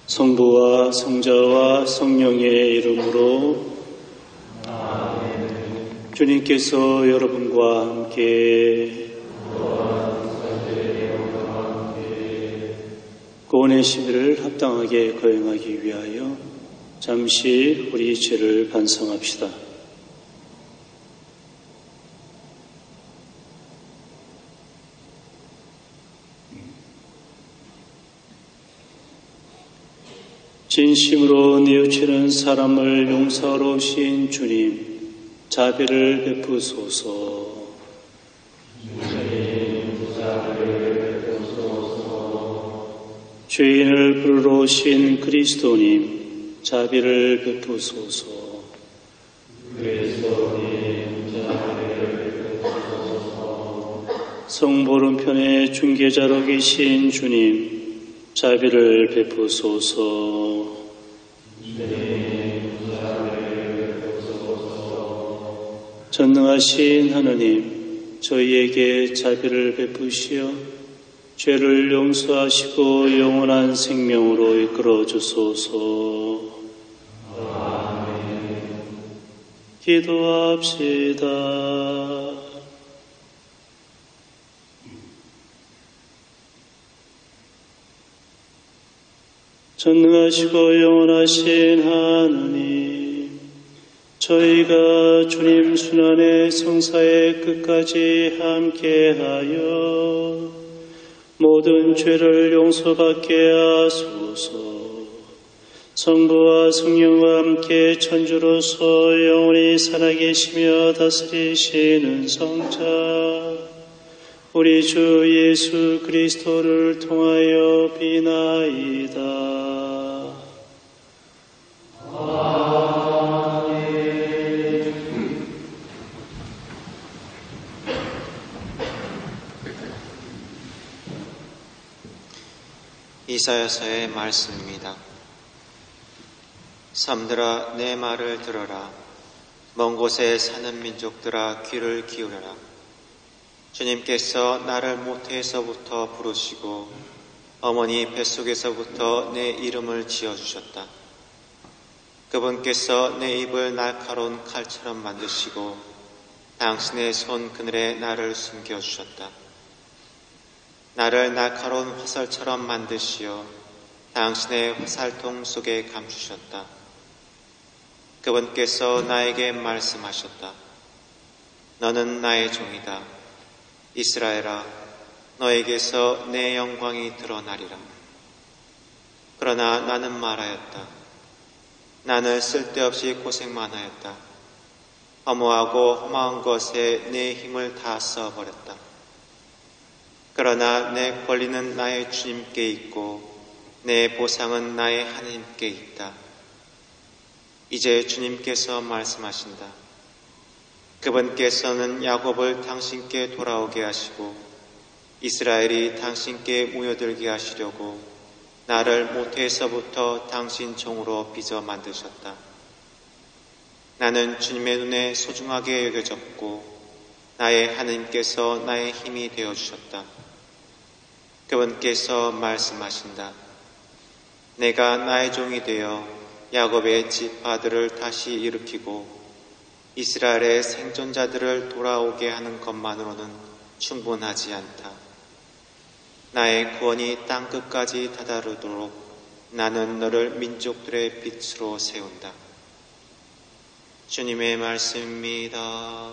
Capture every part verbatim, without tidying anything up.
성부와 성자와 성령의 이름으로 아멘. 주님께서 여러분과 함께 구원의 시비를 합당하게 거행하기 위하여 잠시 우리 죄를 반성합시다. 진심으로 뉘우치는 사람을 용서하러 오신 주님, 자비를 베푸소서. 주님, 자비를 베푸소서. 죄인을 부르러 오신 그리스도님, 자비를 베푸소서. 그리스도님, 자비를 베푸소서. 성보름편의 중개자로 계신 주님, 자비를 베푸소서. 주님, 자비를 베푸소서. 전능하신 하느님, 저희에게 자비를 베푸시어 죄를 용서하시고 영원한 생명으로 이끌어 주소서. 아멘. 기도합시다. 전능하시고 영원하신 하느님, 저희가 주님 순환의 성사의 끝까지 함께하여 모든 죄를 용서받게 하소서. 성부와 성령과 함께 천주로서 영원히 살아계시며 다스리시는 성자 우리 주 예수 그리스도를 통하여 비나이다. 이사야서의 말씀입니다. 삼들아 내 말을 들어라. 먼 곳에 사는 민족들아 귀를 기울여라. 주님께서 나를 모태에서부터 부르시고 어머니 뱃속에서부터 내 이름을 지어주셨다. 그분께서 내 입을 날카로운 칼처럼 만드시고 당신의 손 그늘에 나를 숨겨주셨다. 나를 날카로운 화살처럼 만드시어 당신의 화살통 속에 감추셨다. 그분께서 나에게 말씀하셨다. 너는 나의 종이다. 이스라엘아, 너에게서 내 영광이 드러나리라. 그러나 나는 말하였다. 나는 쓸데없이 고생만 하였다. 허무하고 험한 것에 내 힘을 다 써버렸다. 그러나 내 권리는 나의 주님께 있고 내 보상은 나의 하나님께 있다. 이제 주님께서 말씀하신다. 그분께서는 야곱을 당신께 돌아오게 하시고 이스라엘이 당신께 모여들게 하시려고 나를 모태에서부터 당신 종으로 빚어 만드셨다. 나는 주님의 눈에 소중하게 여겨졌고 나의 하나님께서 나의 힘이 되어주셨다. 그분께서 말씀하신다. 내가 나의 종이 되어 야곱의 지파들을 다시 일으키고 이스라엘의 생존자들을 돌아오게 하는 것만으로는 충분하지 않다. 나의 구원이 땅끝까지 다다르도록 나는 너를 민족들의 빛으로 세운다. 주님의 말씀입니다.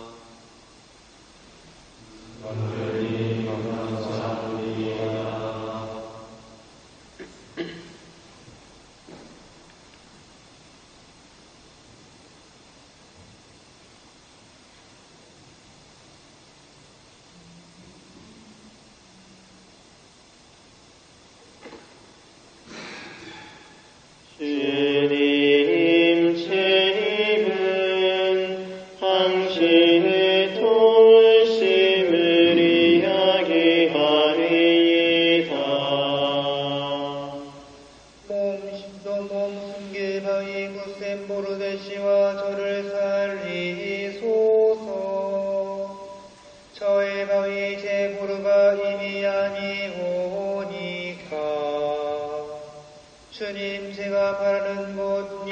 주님, 제 입은 당신의 도우심을 이야기하리이다. 몸심도 몸숨길 바위 굳센 모르데시와 저를 살리소서. 저의 바위 제 보루가 이미 아니오니까 주님, 제가 바라는 곳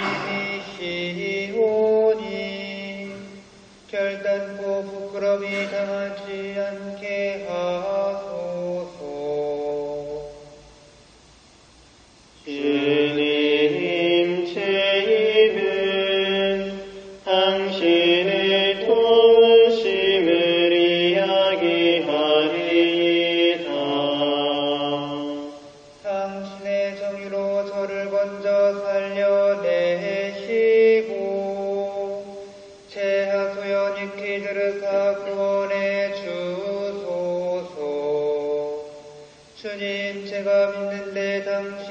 님이시오니 결단코 부끄러움이 당하지 않게 하소서. 주님, 제 입은 당신의 도우심을 이야기하리이다. 당신의 정의로 저를 먼저 살려내시고 제 하소연 익히 들으사 구원해 주소서. 주님, 제가 믿는데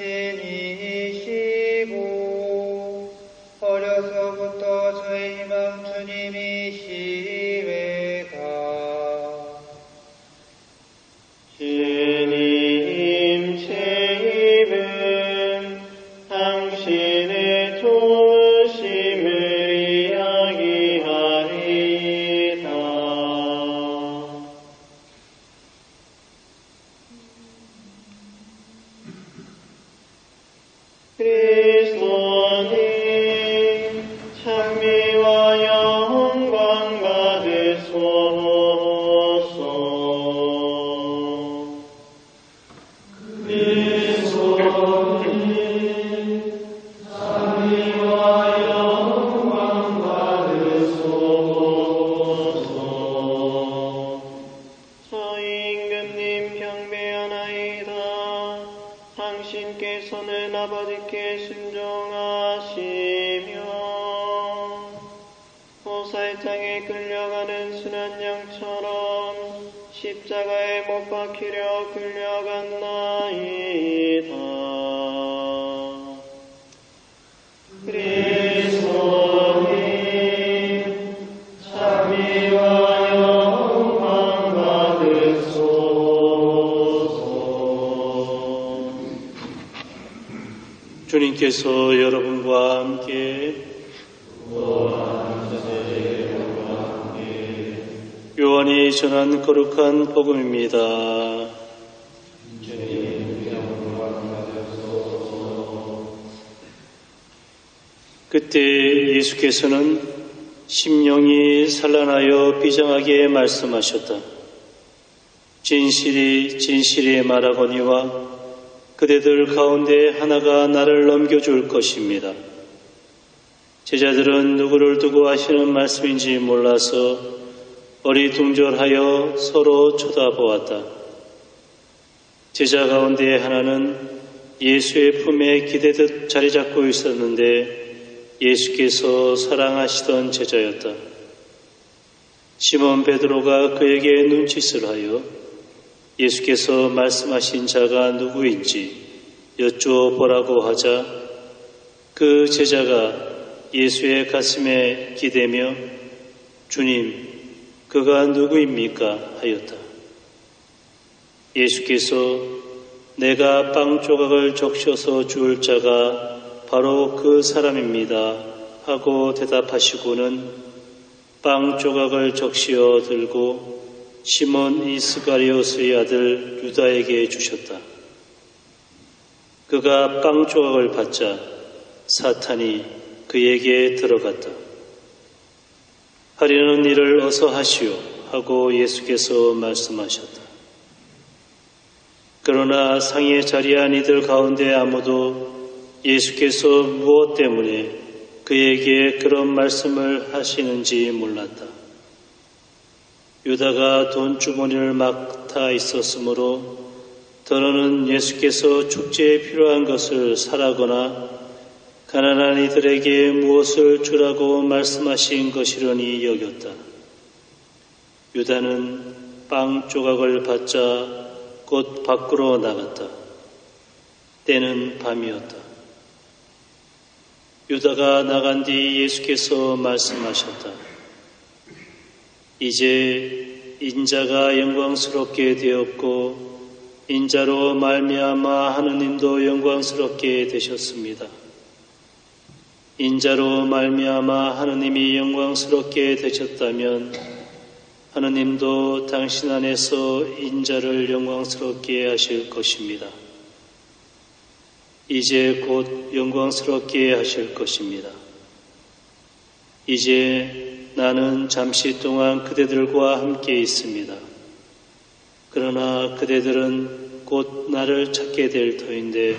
당신이시고 어려서부터 저의 희망 주님이시외다. 주님, 제 입은 당신의 도우심을 이야기하리이다. 그리스도님, 찬미와 영광 받으소서. 저희 임금님 경배하나이다. 당신께서는 아버지께 순종하시며 모사의 땅에 끌려가는 순한 양처럼 십자가에 못 박히려 끌려갔나이다. 그리스도님, 찬미와 영광 받으소서. 주님께서 여러분과 함께 요한이 전한 거룩한 복음입니다. 그때 예수께서는 심령이 산란하여 비장하게 말씀하셨다. 진실이 진실이 말하거니와 그대들 가운데 하나가 나를 넘겨줄 것입니다. 제자들은 누구를 두고 하시는 말씀인지 몰라서 어리둥절하여 서로 쳐다보았다. 제자 가운데 하나는 예수의 품에 기대듯 자리 잡고 있었는데 예수께서 사랑하시던 제자였다. 시몬 베드로가 그에게 눈짓을 하여 예수께서 말씀하신 자가 누구인지 여쭈어보라고 하자 그 제자가 예수의 가슴에 기대며 주님, 그가 누구입니까? 하였다. 예수께서 내가 빵 조각을 적셔서 줄 자가 바로 그 사람입니다 하고 대답하시고는 빵 조각을 적시어 들고 시몬 이스가리옷의 아들 유다에게 주셨다. 그가 빵 조각을 받자 사탄이 그에게 들어갔다. 하려는 일을 어서 하시오 하고 예수께서 말씀하셨다. 그러나 상에 자리한 이들 가운데 아무도 예수께서 무엇 때문에 그에게 그런 말씀을 하시는지 몰랐다. 유다가 돈주머니를 맡아 있었으므로 더러는 예수께서 축제에 필요한 것을 사라거나 가난한 이들에게 무엇을 주라고 말씀하신 것이려니 여겼다. 유다는 빵 조각을 받자 곧 밖으로 나갔다. 때는 밤이었다. 유다가 나간 뒤 예수께서 말씀하셨다. 이제 인자가 영광스럽게 되었고 인자로 말미암아 하느님도 영광스럽게 되셨습니다. 인자로 말미암아 하느님이 영광스럽게 되셨다면 하느님도 당신 안에서 인자를 영광스럽게 하실 것입니다. 이제 곧 영광스럽게 하실 것입니다. 이제 나는 잠시 동안 그대들과 함께 있습니다. 그러나 그대들은 곧 나를 찾게 될 터인데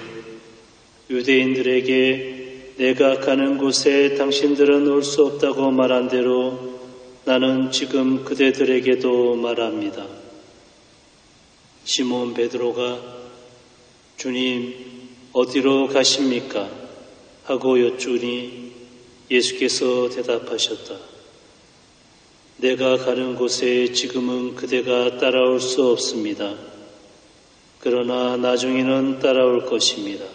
유대인들에게 내가 가는 곳에 당신들은 올 수 없다고 말한 대로 나는 지금 그대들에게도 말합니다. 시몬 베드로가 주님 어디로 가십니까? 하고 여쭈니 예수께서 대답하셨다. 내가 가는 곳에 지금은 그대가 따라올 수 없습니다. 그러나 나중에는 따라올 것입니다.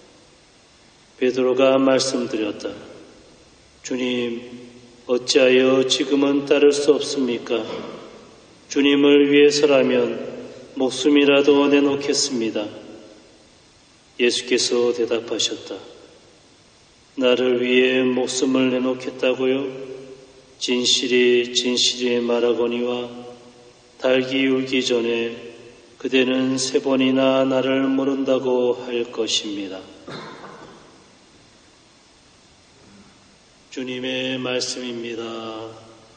베드로가 말씀드렸다. 주님, 어찌하여 지금은 따를 수 없습니까? 주님을 위해서라면 목숨이라도 내놓겠습니다. 예수께서 대답하셨다. 나를 위해 목숨을 내놓겠다고요? 진실이 진실이 말하거니와 달기 울기 전에 그대는 세 번이나 나를 모른다고 할 것입니다. 주님의 말씀입니다.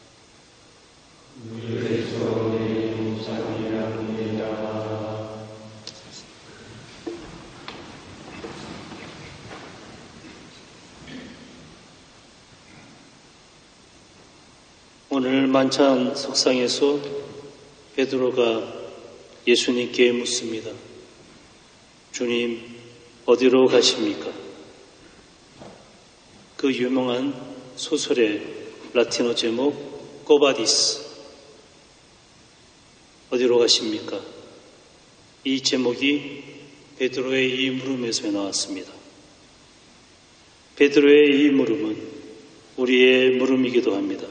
그리스도의 찬양합니다. 오늘 만찬 석상에서 베드로가 예수님께 묻습니다. 주님, 어디로 가십니까? 그 유명한 소설의 라틴어 제목 꼬바디스, 어디로 가십니까? 이 제목이 베드로의 이 물음에서 나왔습니다. 베드로의 이 물음은 우리의 물음이기도 합니다.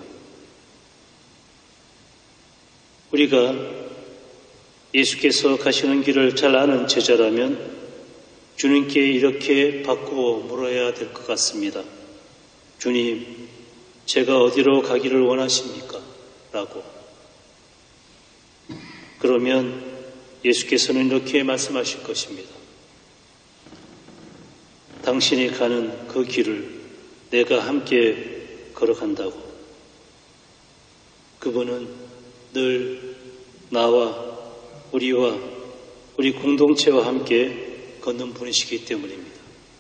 우리가 예수께서 가시는 길을 잘 아는 제자라면 주님께 이렇게 바꾸어 물어야 될 것 같습니다. 주님, 제가 어디로 가기를 원하십니까? 라고. 그러면 예수께서는 이렇게 말씀하실 것입니다. 당신이 가는 그 길을 내가 함께 걸어간다고. 그분은 늘 나와 우리와 우리 공동체와 함께 걷는 분이시기 때문입니다.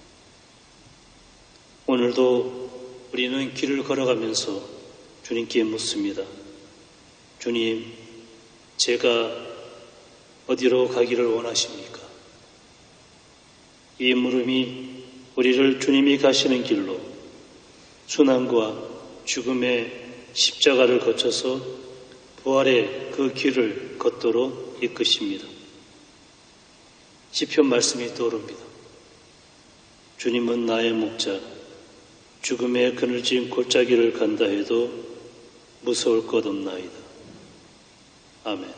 오늘도 우리는 길을 걸어가면서 주님께 묻습니다. 주님, 제가 어디로 가기를 원하십니까? 이 물음이 우리를 주님이 가시는 길로 순환과 죽음의 십자가를 거쳐서 부활의 그 길을 걷도록 이끄십니다. 시편 말씀이 떠오릅니다. 주님은 나의 목자, 죽음의 그늘진 골짜기를 간다 해도 무서울 것 없나이다. 아멘.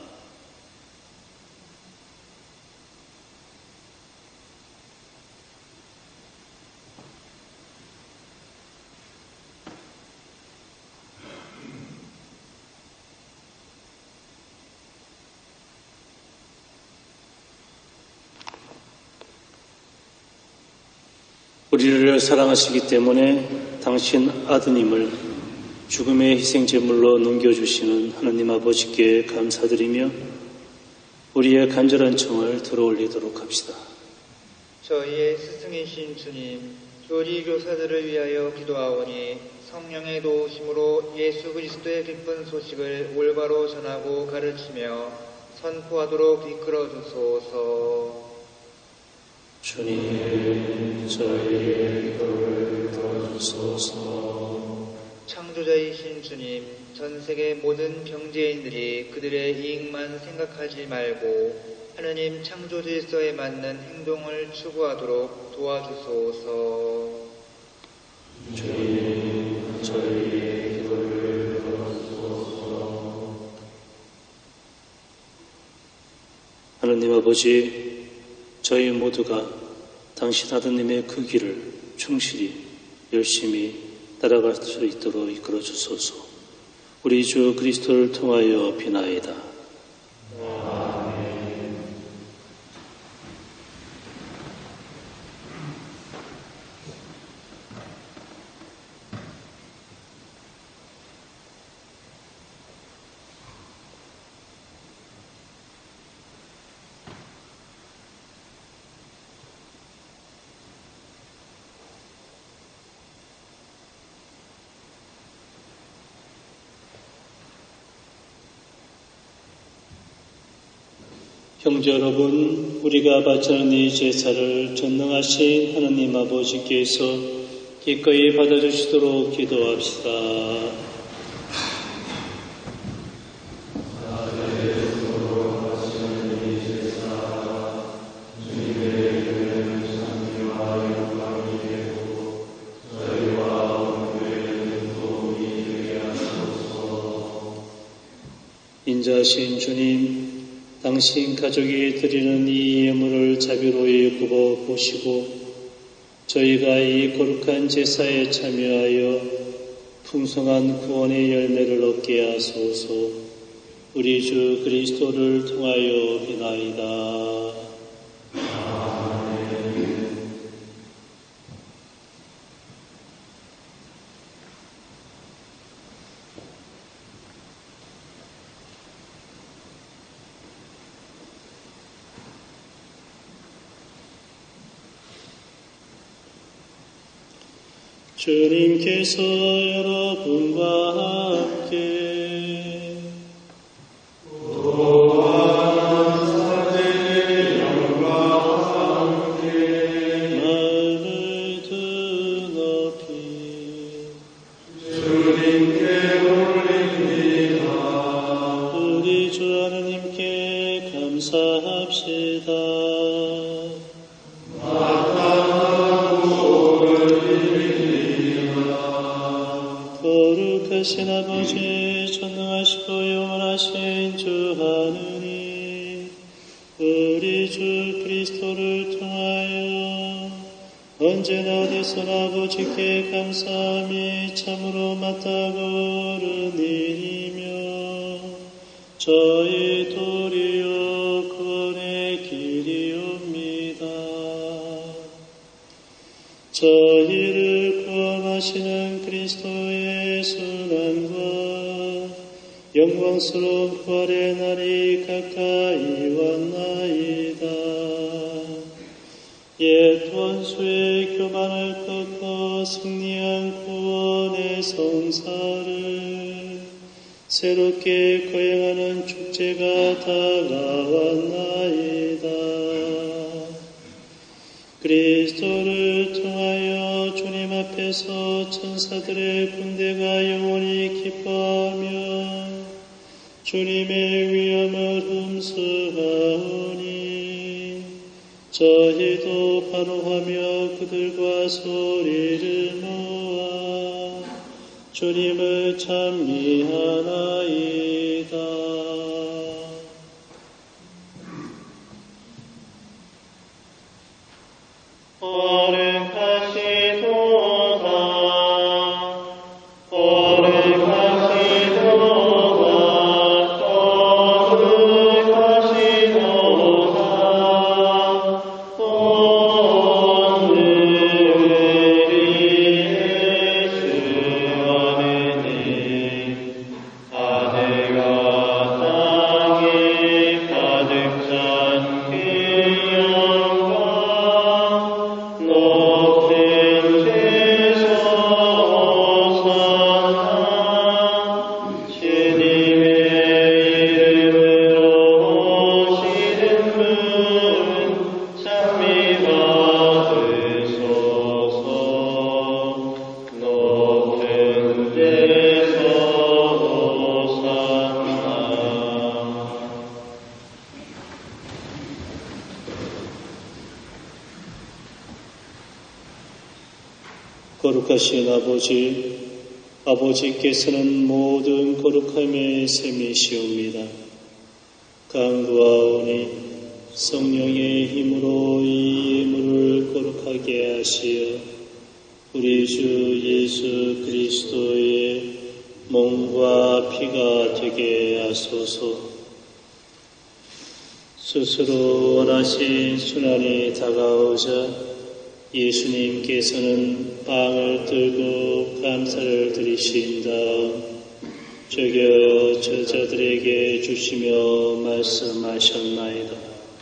우리를 사랑하시기 때문에 당신 아드님을 죽음의 희생제물로 넘겨주시는 하나님 아버지께 감사드리며 우리의 간절한 청을 들어올리도록 합시다. 저희의 스승이신 주님, 조리 교사들을 위하여 기도하오니 성령의 도우심으로 예수 그리스도의 기쁜 소식을 올바로 전하고 가르치며 선포하도록 이끌어 주소서. 주님, 저희의 기도를 들어주소서. 창조자이신 주님, 전 세계 모든 경제인들이 그들의 이익만 생각하지 말고 하느님 창조 질서에 맞는 행동을 추구하도록 도와주소서. 주님, 저희의 기도를 들어주소서. 하느님 아버지, 저희 모두가 당신 아드님의 그 길을 충실히 열심히 따라갈 수 있도록 이끌어 주소서. 우리 주 그리스도를 통하여 비나이다. 아멘. 형제 여러분, 우리가 바치는 이 제사를 전능하신 하나님 아버지께서 기꺼이 받아주시도록 기도합시다. 인자하신 주님, 당신 가족이 드리는 이 예물을 자비로이 굽어 보시고 저희가 이 거룩한 제사에 참여하여 풍성한 구원의 열매를 얻게 하소서. 우리 주 그리스도를 통하여 비나이다. 주님께서 여러분과 함께 또한 사제의 영광과 함께 마음을 두 높이 주님께 올립니다. 우리 주 하나님께 감사합시다. 거룩하신 아버지, 전능하시고 영원하신 주 하느님, 우리 주 그리스도를 통하여 언제나 어디서나 아버지께 감사함이 참으로 마땅한 일이며 저희 도리어 구원의 길이옵니다. 저희를 구원하시는 그리스도의 순환과 영광스러운 부활의 날이 가까이 왔나이다. 옛 원수의 교만을 꺾어 승리한 구원의 성사를 새롭게 거행하는 축제가 다가왔나이다. 그리스도를 통하여 주님 앞에서 천사들의 군대가 영원히 기뻐하며 주님의 위엄을 흠수하오니 저희도 환호하며 그들과 소리를 모아 주님을 찬미하나이다. 거룩하신 아버지, 아버지께서는 모든 거룩함의 셈이시옵니다. 강구하오니 성령의 힘으로 이 예물을 거룩하게 하시어 우리 주 예수 그리스도의 몸과 피가 되게 하소서. 스스로 원하신 순환이 다가오자 예수님께서는 빵을 들고 감사를 드리신 다음 저겨 저자들에게 주시며 말씀하셨나이다.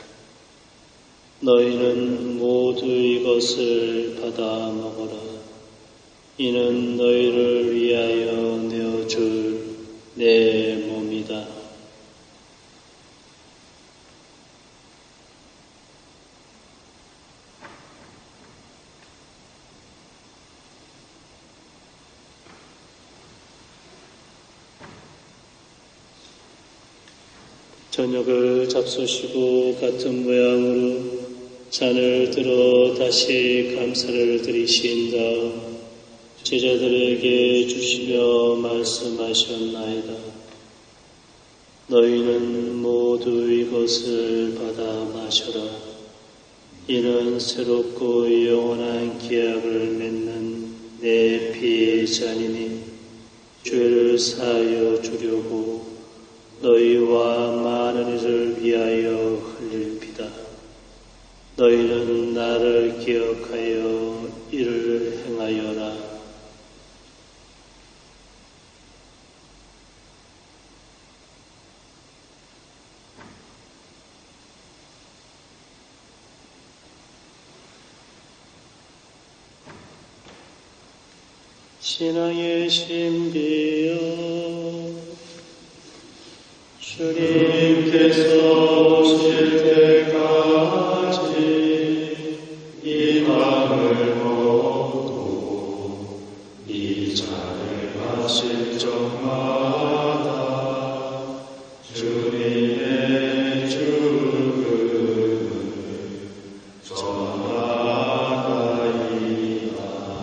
너희는 모두 이것을 받아 먹어라. 이는 너희를 위하여 내어줄 내 몸이다. 저녁을 잡수시고 같은 모양으로 잔을 들어 다시 감사를 드리신 다음 제자들에게 주시며 말씀하셨나이다. 너희는 모두 이것을 받아 마셔라. 이는 새롭고 영원한 계약을 맺는 내 피의 잔이니 죄를 사하여 주려고 너희와 많은 이를 위하여 흘릴 피다. 너희는 나를 기억하여 이를 행하여라. 신앙의 신비여, 주님께서 오실 때까지 이 빵을 먹고 이 잔을 마실 적마다 주님의 죽음을 전하나이다.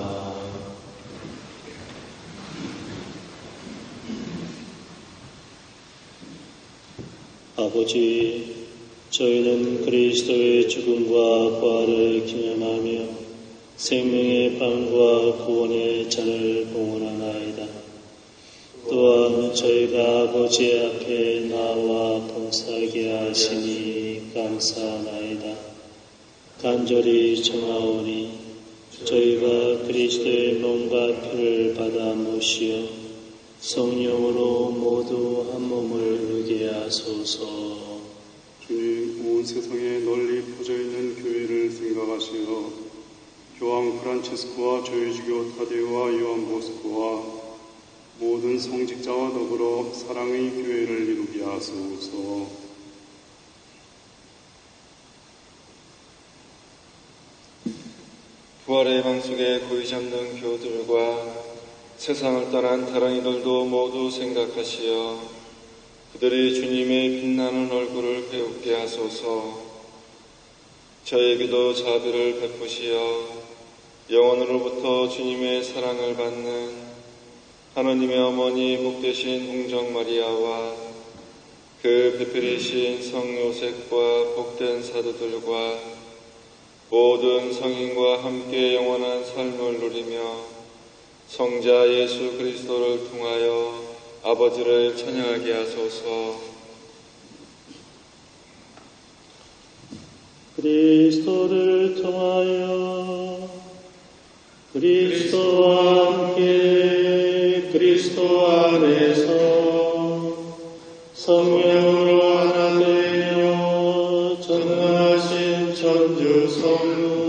아버지, 저희는 그리스도의 죽음과 부활을 기념하며 생명의 빵과 구원의 잔을 봉헌하나이다. 또한 저희가 아버지 앞에 나와 봉사하게 하시니 감사하나이다. 간절히 청하오니 저희가 그리스도의 몸과 피를 받아 모시어 성령으로 모두 한 몸을 이루게 하소서. 주님, 온 세상에 널리 퍼져있는 교회를 생각하시어 교황 프란치스코와 조유주교 타데오와 요한 보스코와 모든 성직자와 더불어 사랑의 교회를 이루게 하소서. 부활의 방 속에 고이 잡는 교우들과 세상을 떠난 다른 이들도 모두 생각하시어 그들이 주님의 빛나는 얼굴을 배우게 하소서. 저에게도 자비를 베푸시어 영원으로부터 주님의 사랑을 받는 하느님의 어머니 복되신 홍정 마리아와 그 베풀이신 성 요셉과 복된 사도들과 모든 성인과 함께 영원한 삶을 누리며 성자 예수 그리스도를 통하여 아버지를 찬양하게 하소서. 그리스도를 통하여 그리스도와 함께 그리스도 안에서 성령으로 하나 되어 전능하신 천주 성부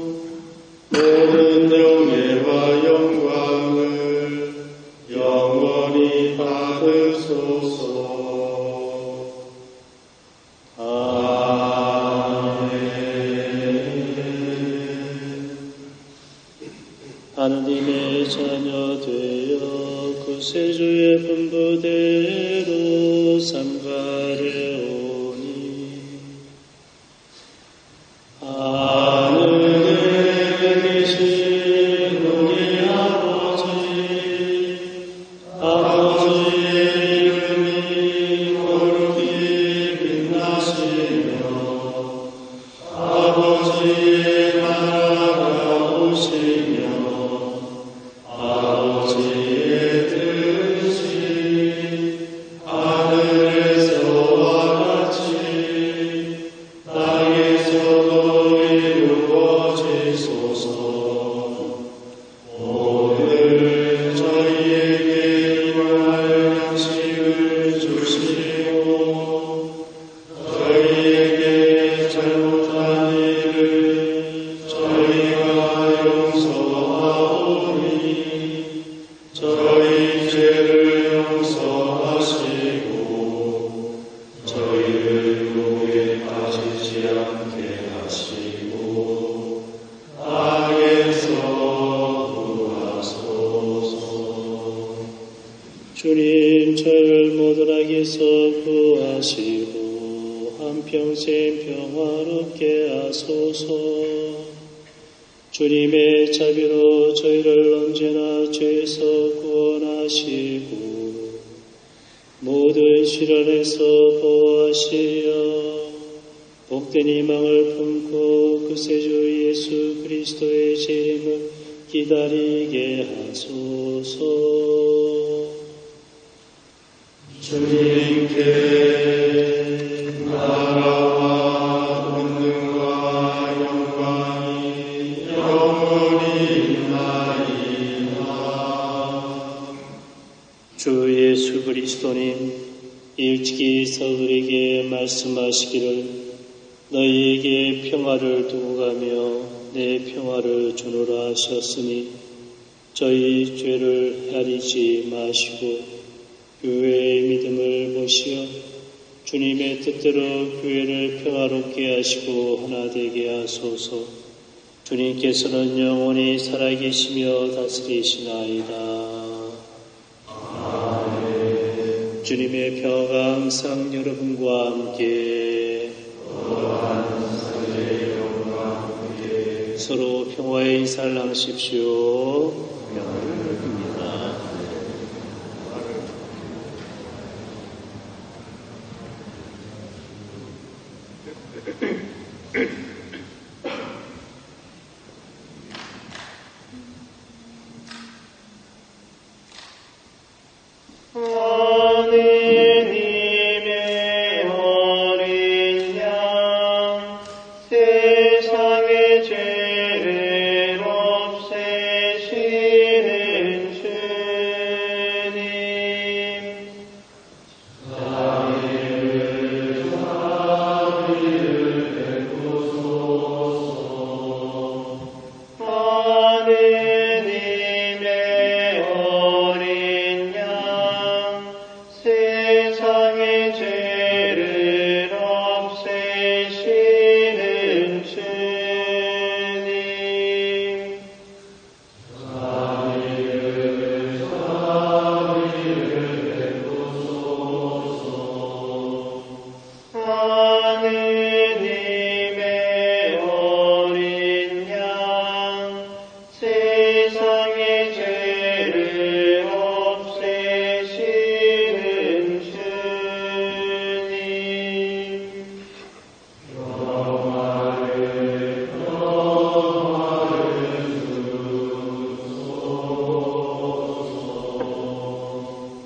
모든 영예와 영광을 영원히 받으소서. 아멘. 하느님의 자녀 되어 구세주의 분부대로 삼가려오니 주님, 저를 모든 악에서 구하시고 평생 평화롭게 하소서. 주님의 자비로 저희를 언제나 죄에서 구원하시고 모든 시련에서 보호하시어 복된 희망을 품고 구세주 예수 그리스도의 재림을 기다리게 하소서. 주님께 나라와 권능과 영광이 영원히 있나이다. 주 예수 그리스도님, 일찍이 사도들에게 말씀하시기를 너희에게 평화를 두고 가며 내 평화를 주노라 하셨으니 저희 죄를 헤아리지 마시고 교회의 믿음을 보시어 주님의 뜻대로 교회를 평화롭게 하시고 하나 되게 하소서. 주님께서는 영원히 살아계시며 다스리시나이다. 아멘. 주님의 평화가 항상 여러분과 함께 서로 평화의 인사를 나누십시오. 평화를 빕니다. 하느님의 어린 양 세상의 죄를 없애시는 주님, 자비를 자비를 베푸소서. 하느님의 어린 양 세상의 죄를 없애시는 주님, 자비를 자비를 베푸소서. 하느님의 어린 양 세상의 죄를 없애시는 주님, 평화를 평화를 주소서.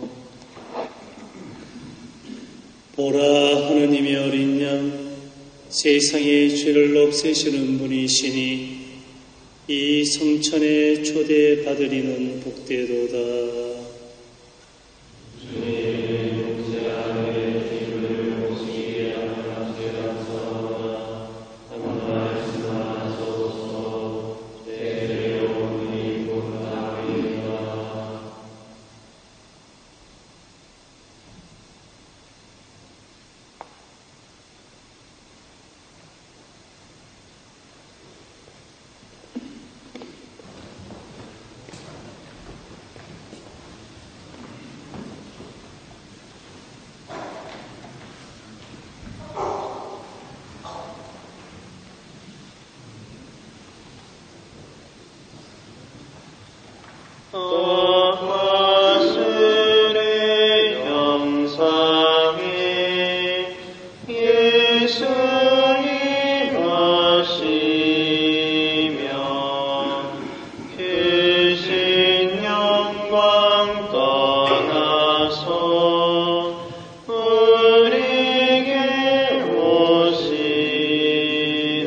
보라, 하느님의 어린 양 세상의 죄를 없애시는 분이시니 이 성천에 초대받으리는 복되도다. 아마술의 형상에 예수님 하시며 크신 영광 떠나서 우리에게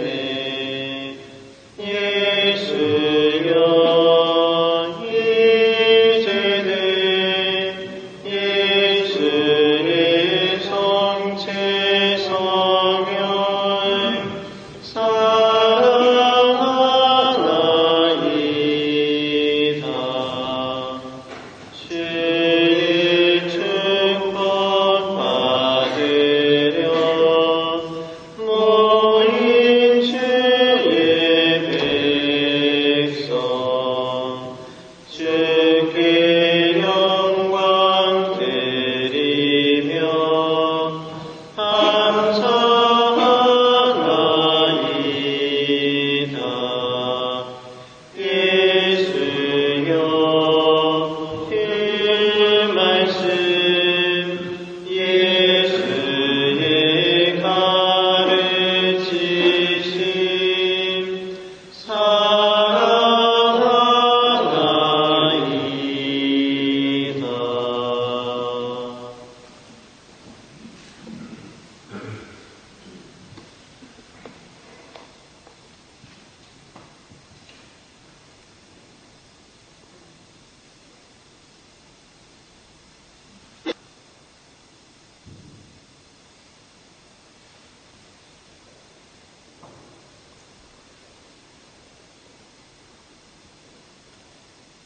오시네. 예수여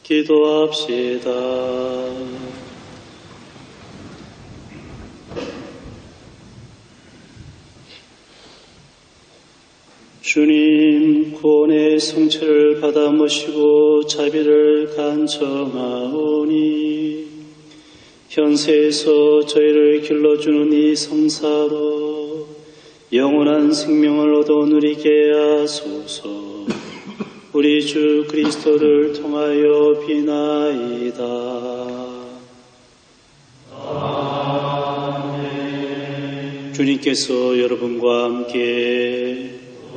기도합시다. 주님, 구원의 성체를 받아 모시고 자비를 간청하오니 현세에서 저희를 길러주는 이 성사로 영원한 생명을 얻어 누리게 하소서. 우리 주 그리스도를 통하여 비나이다. 아멘. 주님께서 여러분과 함께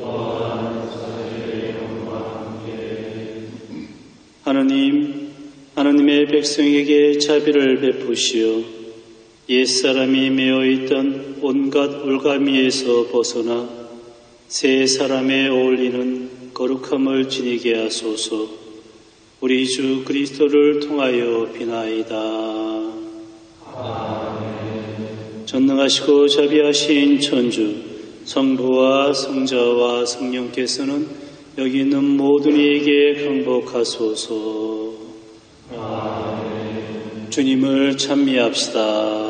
하느님, 하느님의 백성에게 자비를 베푸시어 옛사람이 매어있던 온갖 올가미에서 벗어나 새 사람에 어울리는 거룩함을 지니게 하소서. 우리 주 그리스도를 통하여 비나이다. 아멘. 전능하시고 자비하신 천주 성부와 성자와 성령께서는 여기 있는 모든 이에게 강복하소서. 아멘. 주님을 찬미합시다.